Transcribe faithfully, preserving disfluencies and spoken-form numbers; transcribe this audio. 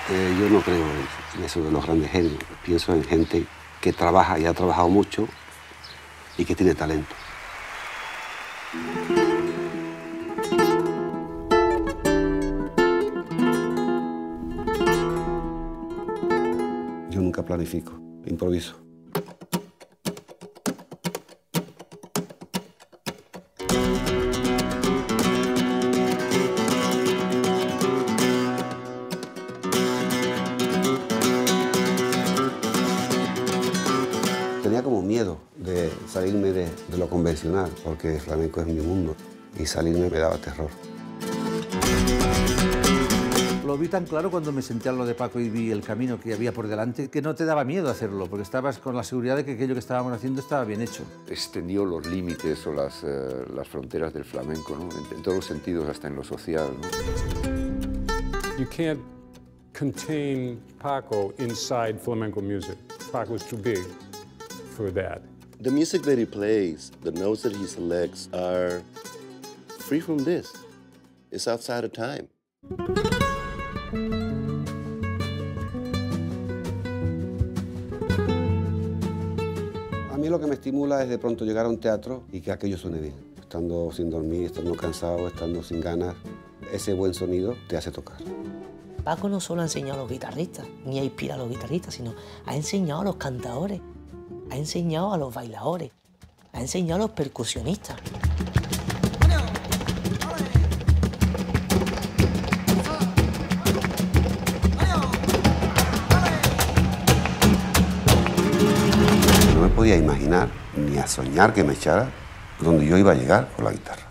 Eh, yo no creo en eso de los grandes genios. Pienso en gente que trabaja y ha trabajado mucho y que tiene talento. Yo nunca planifico, improviso. Tenía como miedo de salirme de, de lo convencional, porque el flamenco es mi mundo, y salirme me daba terror. Lo vi tan claro cuando me senté a lo de Paco y vi el camino que había por delante, que no te daba miedo hacerlo, porque estabas con la seguridad de que aquello que estábamos haciendo estaba bien hecho. Extendió los límites o las, eh, las fronteras del flamenco, ¿no? en, en todos los sentidos, hasta en lo social, ¿no? You can't contain Paco inside flamenco music. Paco's too big for that. The music that he plays, the notes that he selects are free from this. It's outside of time. A mí lo que me estimula es de pronto llegar a un teatro y que aquello suene bien. Estando sin dormir, estando cansado, estando sin ganas, ese buen sonido te hace tocar. Paco no solo ha enseñado a los guitarristas, ni ha inspirado a los guitarristas, sino ha enseñado a los cantadores, ha enseñado a los bailadores, ha enseñado a los percusionistas. No me podía imaginar ni a soñar que me echara donde yo iba a llegar con la guitarra.